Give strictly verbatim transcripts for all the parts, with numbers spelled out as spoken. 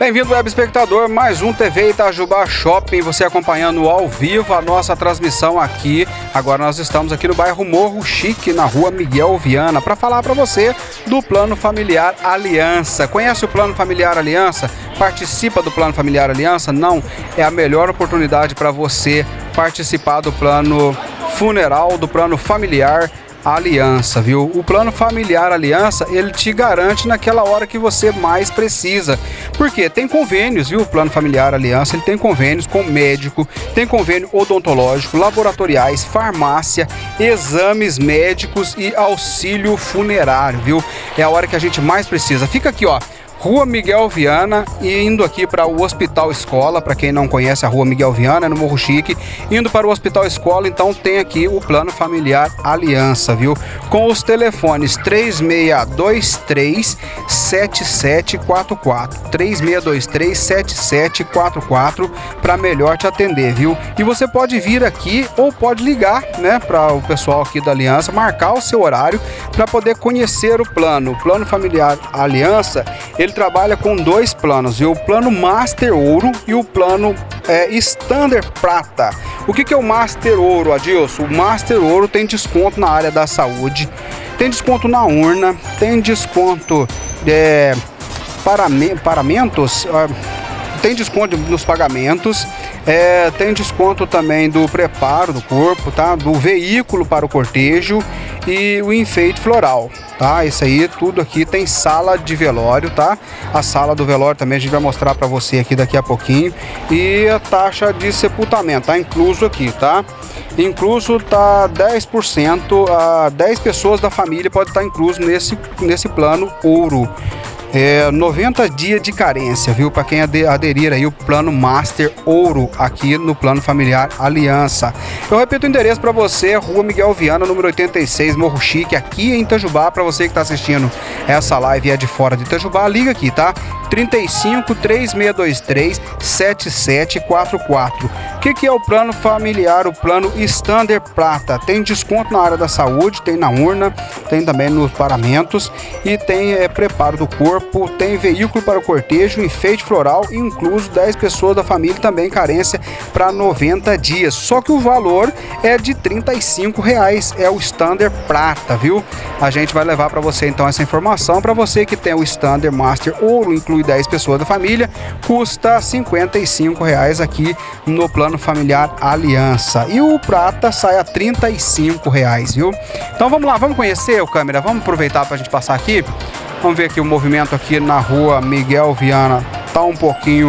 Bem-vindo, web espectador, mais um T V Itajubá Shopping, você acompanhando ao vivo a nossa transmissão aqui. Agora nós estamos aqui no bairro Morro Chique, na rua Miguel Viana, para falar para você do Plano Familiar Aliança. Conhece o Plano Familiar Aliança? Participa do Plano Familiar Aliança? Não, é a melhor oportunidade para você participar do plano funeral, do plano familiar Aliança, viu? O Plano Familiar Aliança, ele te garante naquela hora que você mais precisa. Porque tem convênios, viu? O Plano Familiar Aliança, ele tem convênios com médico, tem convênio odontológico, laboratoriais, farmácia, exames médicos e auxílio funerário, viu? É a hora que a gente mais precisa. Fica aqui, ó. Rua Miguel Viana, e indo aqui para o Hospital Escola, para quem não conhece a Rua Miguel Viana, é no Morro Chique, indo para o Hospital Escola, então tem aqui o Plano Familiar Aliança, viu? Com os telefones três seis dois três, sete sete quatro quatro, três seis dois três, sete sete quatro quatro, para melhor te atender, viu? E você pode vir aqui ou pode ligar, né, para o pessoal aqui da Aliança, marcar o seu horário para poder conhecer o plano. O Plano Familiar Aliança, ele trabalha com dois planos, viu? O plano Master Ouro e o plano é, Standard Prata. O que, que é o Master Ouro, Adilson? O Master Ouro tem desconto na área da saúde, tem desconto na urna, tem desconto é, para paramentos, tem desconto nos pagamentos, é, tem desconto também do preparo do corpo, tá? Do veículo para o cortejo e o enfeite floral, tá? Isso aí, tudo aqui tem sala de velório, tá? A sala do velório também a gente vai mostrar para você aqui daqui a pouquinho. E a taxa de sepultamento, tá incluso aqui, tá? Incluso tá dez por cento, a dez pessoas da família pode estar incluso nesse, nesse plano ouro. É, noventa dias de carência, viu? Para quem aderir aí o plano Master Ouro aqui no Plano Familiar Aliança. Eu repito o endereço para você, Rua Miguel Viana, número oitenta e seis, Morro Chique, aqui em Itajubá. Para você que está assistindo essa live e é de fora de Itajubá, liga aqui, tá? trinta e cinco, três seis dois três, sete sete quatro quatro. O que, que é o plano familiar? O plano Standard Prata. Tem desconto na área da saúde, tem na urna, tem também nos paramentos e tem é, preparo do corpo, tem veículo para o cortejo, enfeite floral, incluso dez pessoas da família, também carência para noventa dias. Só que o valor é de trinta e cinco reais, é o Standard Prata, viu? A gente vai levar para você então essa informação. Para você que tem o Standard Master Ouro, inclui dez pessoas da família, custa cinquenta e cinco reais aqui no Plano Familiar Aliança. E o Prata sai a trinta e cinco reais, viu? Então vamos lá, vamos conhecer o câmera, vamos aproveitar para a gente passar aqui. Vamos ver aqui o movimento aqui na Rua Miguel Viana, tá um pouquinho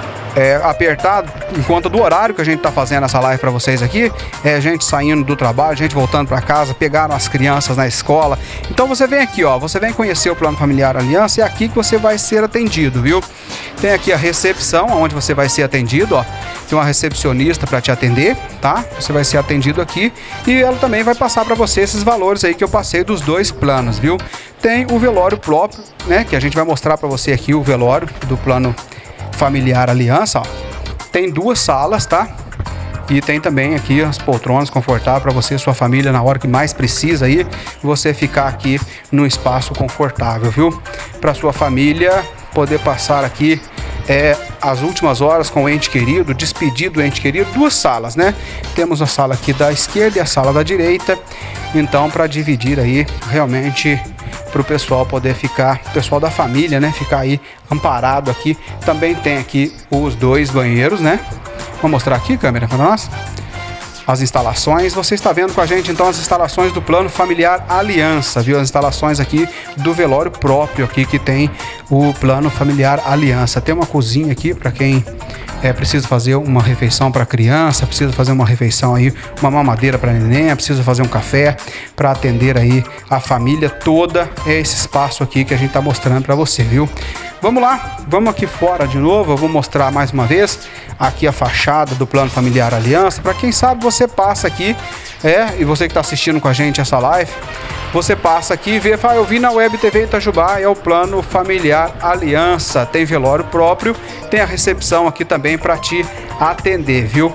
é, apertado, em conta do horário que a gente tá fazendo essa live para vocês aqui. É gente saindo do trabalho, gente voltando para casa, pegaram as crianças na escola. Então você vem aqui, ó, você vem conhecer o Plano Familiar Aliança, e é aqui que você vai ser atendido, viu? Tem aqui a recepção, onde você vai ser atendido, ó. Tem uma recepcionista para te atender, tá? Você vai ser atendido aqui e ela também vai passar para você esses valores aí que eu passei dos dois planos, viu? Tem o velório próprio, né? Que a gente vai mostrar para você aqui o velório do Plano Familiar Aliança, ó. Tem duas salas, tá? E tem também aqui as poltronas confortáveis para você e sua família na hora que mais precisa aí, você ficar aqui num espaço confortável, viu? Para sua família poder passar aqui é, as últimas horas com o ente querido, despedir do ente querido. Duas salas, né? Temos a sala aqui da esquerda e a sala da direita. Então, para dividir aí, realmente, para o pessoal poder ficar, o pessoal da família, né? Ficar aí amparado aqui. Também tem aqui os dois banheiros, né? Vou mostrar aqui, câmera, para nós. As instalações, você está vendo com a gente então as instalações do Plano Familiar Aliança, viu? As instalações aqui do velório próprio aqui que tem o Plano Familiar Aliança. Tem uma cozinha aqui para quem é, precisa fazer uma refeição para criança, precisa fazer uma refeição aí, uma mamadeira para neném, precisa fazer um café para atender aí a família toda. É esse espaço aqui que a gente está mostrando para você, viu? Vamos lá, vamos aqui fora de novo, eu vou mostrar mais uma vez aqui a fachada do Plano Familiar Aliança, para quem sabe você passa aqui, é, e você que está assistindo com a gente essa live, você passa aqui e vê, fala, eu vi na Web T V Itajubá, é o Plano Familiar Aliança, tem velório próprio, tem a recepção aqui também para te atender, viu?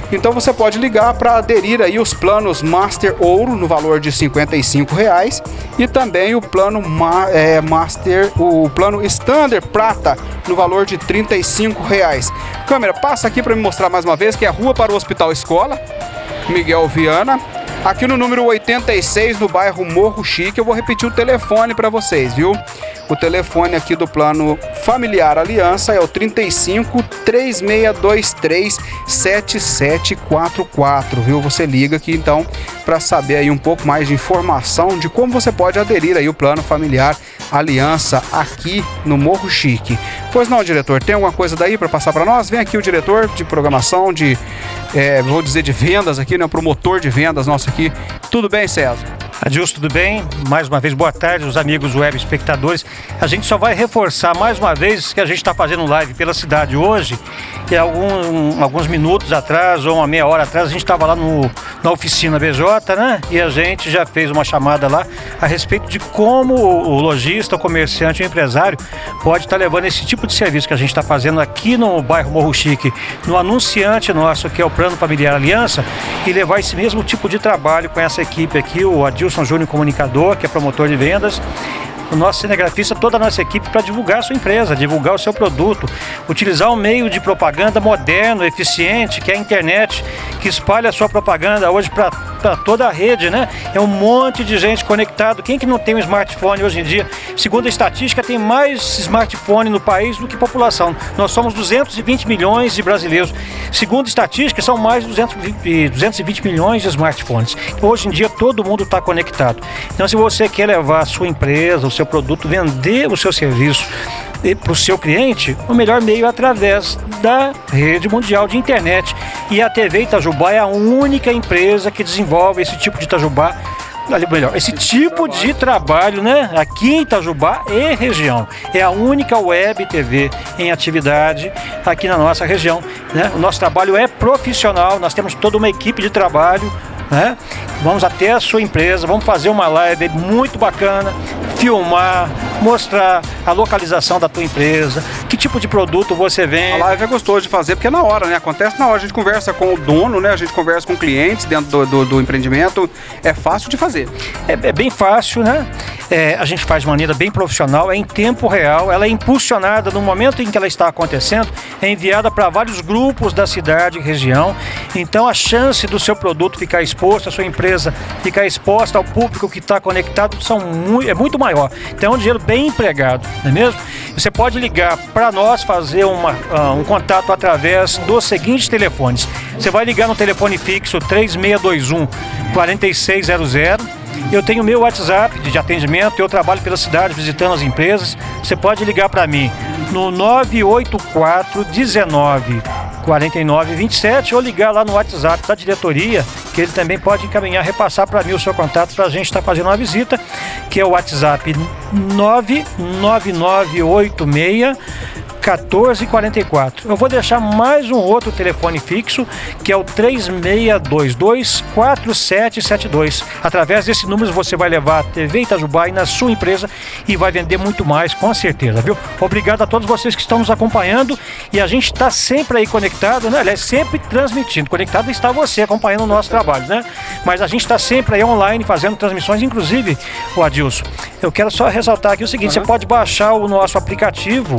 Então você pode ligar para aderir aí os planos Master Ouro no valor de cinquenta e cinco reais e também o plano Ma é, Master, o plano Standard Prata no valor de trinta e cinco reais. Câmera, passa aqui para me mostrar mais uma vez que é a rua para o Hospital Escola, Miguel Viana. Aqui no número oitenta e seis, no bairro Morro Chique. Eu vou repetir o telefone para vocês, viu? O telefone aqui do plano Familiar Aliança é o trinta e cinco, três seis dois três, sete sete quatro quatro, viu? Você liga aqui então para saber aí um pouco mais de informação de como você pode aderir aí o plano Familiar Aliança aqui no Morro Chique. Pois não, diretor, tem alguma coisa daí para passar para nós? Vem aqui o diretor de programação, de, é, vou dizer, de vendas aqui, né? Promotor de vendas nosso aqui. Tudo bem, César? Adilson, tudo bem? Mais uma vez, boa tarde, os amigos web espectadores. A gente só vai reforçar mais uma vez que a gente está fazendo live pela cidade hoje. E algum, alguns minutos atrás, ou uma meia hora atrás, a gente estava lá no, na oficina B J, né? E a gente já fez uma chamada lá a respeito de como o lojista, o comerciante, o empresário pode estar tá levando esse tipo de serviço que a gente está fazendo aqui no bairro Morro Chique, no anunciante nosso, que é o Plano Familiar Aliança, e levar esse mesmo tipo de trabalho com essa equipe aqui, o Adilson Júnior Comunicador, que é promotor de vendas, o nosso cinegrafista, toda a nossa equipe, para divulgar a sua empresa, divulgar o seu produto, utilizar um meio de propaganda moderno, eficiente, que é a internet, que espalha a sua propaganda hoje para toda a rede, né? É um monte de gente conectado. Quem que não tem um smartphone hoje em dia? Segundo a estatística, tem mais smartphone no país do que população. Nós somos duzentos e vinte milhões de brasileiros. Segundo a estatística, são mais de duzentos e vinte milhões de smartphones. Hoje em dia, todo mundo está conectado. Então, se você quer levar a sua empresa, o seu produto, vender o seu serviço para o seu cliente, o melhor meio é através da rede mundial de internet. E a T V Itajubá é a única empresa que desenvolve esse tipo de Itajubá, melhor, esse tipo de trabalho, né? Aqui em Itajubá e região. É a única web T V em atividade aqui na nossa região, né? O nosso trabalho é profissional, nós temos toda uma equipe de trabalho, né? Vamos até a sua empresa, vamos fazer uma live muito bacana, filmar, mostrar a localização da tua empresa, que tipo de produto você vende. A live é gostoso de fazer porque é na hora, né? Acontece na hora, a gente conversa com o dono, né? A gente conversa com clientes dentro do, do, do empreendimento, é fácil de fazer. É, é bem fácil, né? É, a gente faz de maneira bem profissional, é em tempo real, ela é impulsionada no momento em que ela está acontecendo, é enviada para vários grupos da cidade e região, então a chance do seu produto ficar exposto, a sua empresa ficar exposta ao público que está conectado são muito, é muito maior. Então é um dinheiro bem empregado, não é mesmo? Você pode ligar para nós, fazer uma, uh, um contato através dos seguintes telefones. Você vai ligar no telefone fixo três seis dois um, quatro seis zero zero. Eu tenho meu WhatsApp de atendimento, eu trabalho pela cidade visitando as empresas. Você pode ligar para mim no nove oito quatro, dezenove, quarenta e nove, vinte e sete ou ligar lá no WhatsApp da diretoria, que ele também pode encaminhar, repassar para mim o seu contato para a gente estar tá fazendo uma visita, que é o WhatsApp nove nove nove oito seis, quatorze quarenta e quatro. Eu vou deixar mais um outro telefone fixo, que é o três seis dois dois, quatro sete sete dois. Através desse número você vai levar a T V Itajubá aí na sua empresa e vai vender muito mais, com certeza, viu? Obrigado a todos vocês que estão nos acompanhando e a gente está sempre aí conectado, né? Aliás, sempre transmitindo. Conectado está você acompanhando o nosso trabalho, né? Mas a gente está sempre aí online fazendo transmissões, inclusive, o Adilson, eu quero só ressaltar aqui o seguinte, uhum. Você pode baixar o nosso aplicativo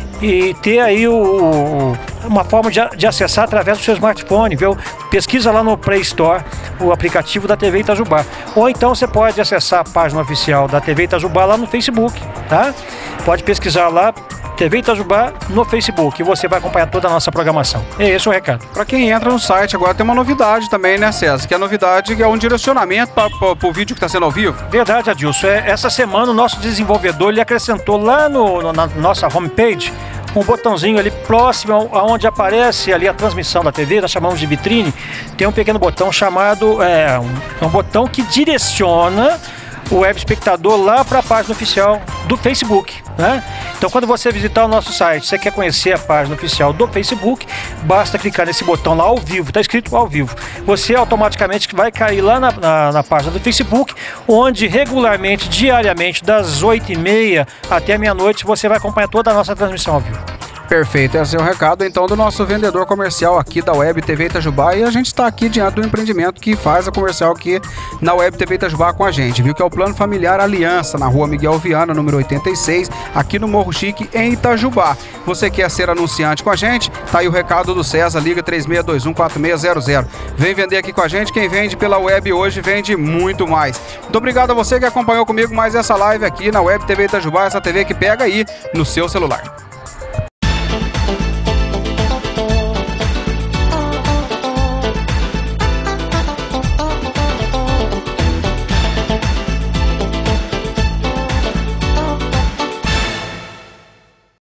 e ter aí o, o, uma forma de, de acessar através do seu smartphone, viu? Pesquisa lá no Play Store o aplicativo da T V Itajubá. Ou então você pode acessar a página oficial da T V Itajubá lá no Facebook, tá? Pode pesquisar lá T V Itajubá no Facebook e você vai acompanhar toda a nossa programação. É esse o recado. Para quem entra no site agora tem uma novidade também, né, César? Que a novidade é um direcionamento para o vídeo que está sendo ao vivo. Verdade, Adilson. É, essa semana o nosso desenvolvedor ele acrescentou lá no, no, na nossa homepage um botãozinho ali próximo aonde aparece ali a transmissão da T V, nós chamamos de vitrine, tem um pequeno botão chamado, é um, um botão que direciona o web espectador lá para a página oficial do Facebook, né? Então, quando você visitar o nosso site, você quer conhecer a página oficial do Facebook, basta clicar nesse botão lá ao vivo, está escrito ao vivo. Você automaticamente vai cair lá na, na, na página do Facebook, onde regularmente, diariamente, das oito e meia até meia-noite, você vai acompanhar toda a nossa transmissão ao vivo. Perfeito, esse é o recado então do nosso vendedor comercial aqui da Web T V Itajubá, e a gente está aqui diante do empreendimento que faz a comercial aqui na Web T V Itajubá com a gente, viu? Que é o Plano Familiar Aliança, na rua Miguel Viana, número oitenta e seis, aqui no Morro Chique, em Itajubá. Você quer ser anunciante com a gente? Tá aí o recado do César, liga três seis dois um quatro seis zero zero. Vem vender aqui com a gente, quem vende pela web hoje vende muito mais. Muito obrigado a você que acompanhou comigo mais essa live aqui na Web T V Itajubá, essa T V que pega aí no seu celular.